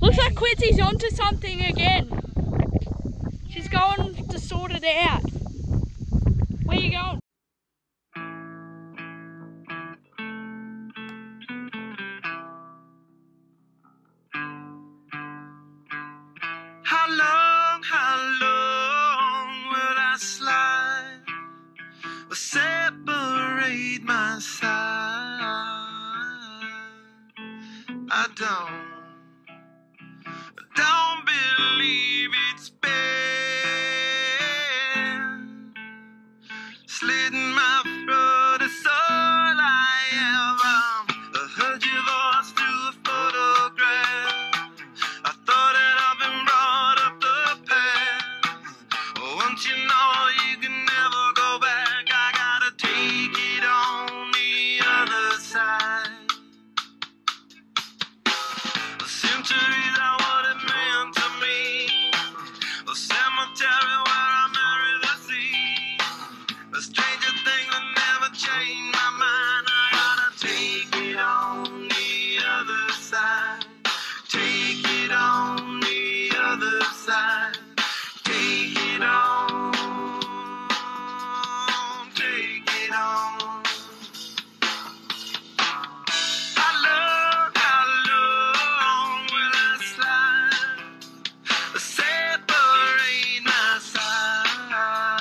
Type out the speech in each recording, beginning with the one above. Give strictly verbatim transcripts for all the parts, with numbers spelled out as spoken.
Looks like Quizzy's onto something again. She's going to sort it out. Where are you going? How long, how long will I slide or separate my side? I don't, don't believe it's been slitting my throat is all I ever heard your voice through a photograph. I thought that I've been brought up the past. Once you know you can never go back, I gotta take it on the other side. The centuries are what it meant to me. The cemetery where I married the sea. The stranger things that never change my mind. I gotta take it on the other side. Take it on the other side. Take it on. Take it on. How long, how long will I slide? Separate my side.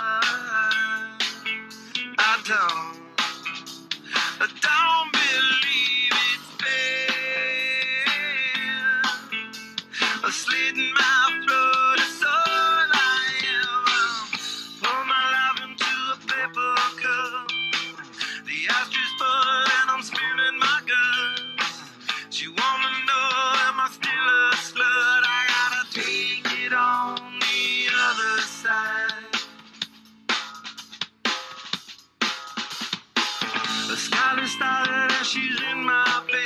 I don't, I don't believe it's fair. Slitting my throat is all I ever. Pour my life into a paper cup. The ashtray full and I'm spilling my guts. She wanna know, am I still a slut? I gotta take it on the other side. The skyline started as she's in my bed.